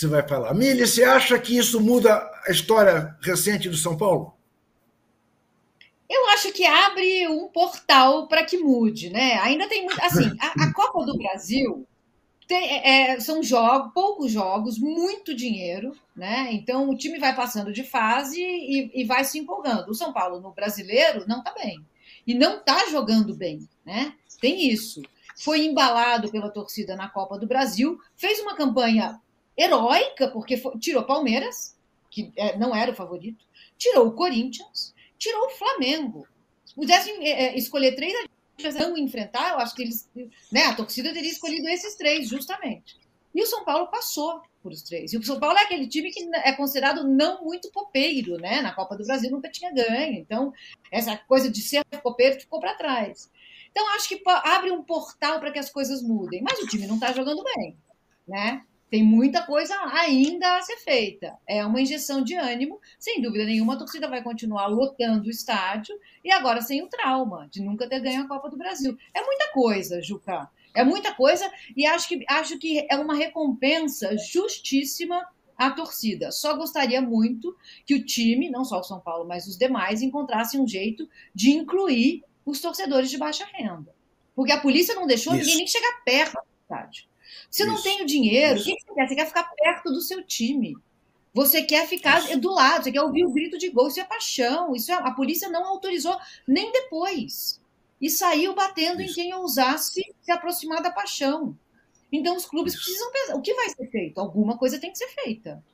você vai falar. Mili, você acha que isso muda a história recente do São Paulo? Eu acho que abre um portal para que mude, né? Ainda tem muito. Assim, a Copa do Brasil são jogos, poucos jogos, muito dinheiro, né? Então o time vai passando de fase e vai se empolgando. O São Paulo no brasileiro não está bem. E não está jogando bem, né? Tem isso. Foi embalado pela torcida na Copa do Brasil, fez uma campanha heróica, porque tirou Palmeiras, que não era o favorito, tirou o Corinthians, tirou o Flamengo. Se pudessem escolher três não enfrentar, eu acho que eles, né, a torcida teria escolhido esses três, justamente. E o São Paulo passou por os três. E o São Paulo é aquele time que é considerado não muito copeiro, né? Na Copa do Brasil nunca tinha ganho. Então, essa coisa de ser copeiro ficou para trás. Então, acho que abre um portal para que as coisas mudem. Mas o time não está jogando bem, né? Tem muita coisa ainda a ser feita. É uma injeção de ânimo. Sem dúvida nenhuma, a torcida vai continuar lotando o estádio e agora sem o trauma de nunca ter ganho a Copa do Brasil. É muita coisa, Juca. É muita coisa e acho que é uma recompensa justíssima à torcida. Só gostaria muito que o time, não só o São Paulo, mas os demais, encontrassem um jeito de incluir os torcedores de baixa renda. Porque a polícia não deixou ninguém Isso, nem chegar perto do estádio. Você não tem isso, o dinheiro, o que isso. você quer? Você quer ficar perto do seu time. Você quer ficar Isso. do lado, você quer ouvir o grito de gol, isso é paixão. A polícia não autorizou nem depois. E saiu batendo em Isso. quem ousasse se aproximar da paixão. Então os clubes Isso. precisam pensar, o que vai ser feito? Alguma coisa tem que ser feita.